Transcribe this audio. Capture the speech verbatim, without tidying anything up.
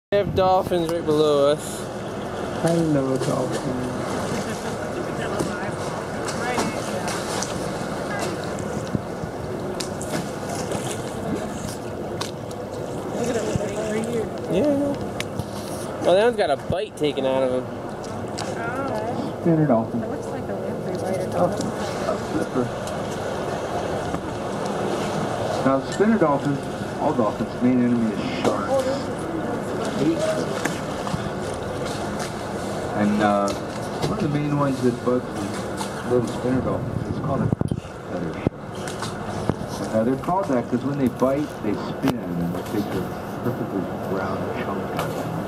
We have dolphins right below us. Hello, dolphins. Look at it right here. Yeah. Well, that one's got a bite taken out of him. Oh. Spinner dolphin. It looks like a lamprey bite or something. A flipper. Now, spinner dolphins, all dolphins' main enemy is sharks. Hate them. And uh, one of the main ones that bugs these little spinner dolphins is called a feather shark. And uh, they're called that because when they bite, they spin and they take a perfectly round chunk out of it.